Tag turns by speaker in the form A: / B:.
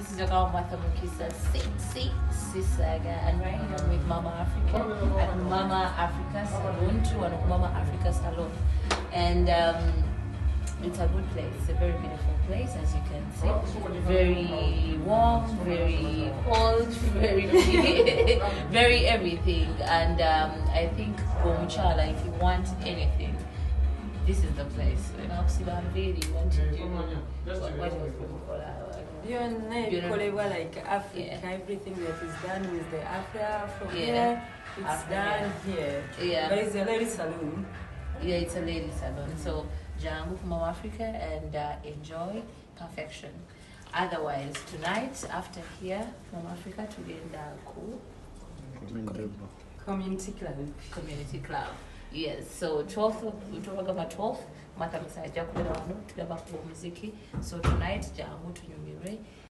A: this is your girl Mukisa, sis saga, and right here I'm with Mama Africa at Mama Africa Salon, Mama Africa Salon, and it's a good place. It's a very beautiful place, as you can see. Very warm, very cold, very very everything. And I think Gomchala, if you want anything, this is the place. You know, you want to do what
B: you call like Africa, yeah. Everything that is done with the Africa from here, it's done here.
A: Yeah.
B: But it's a lady salon.
A: Yeah, it's a lady salon. So Jangu from Africa and enjoy perfection. Otherwise, tonight after here from Africa to the cool
B: community club.
A: Community club. Yes. So 12th, we talk about 12th. So tonight Jangu to Nyumire.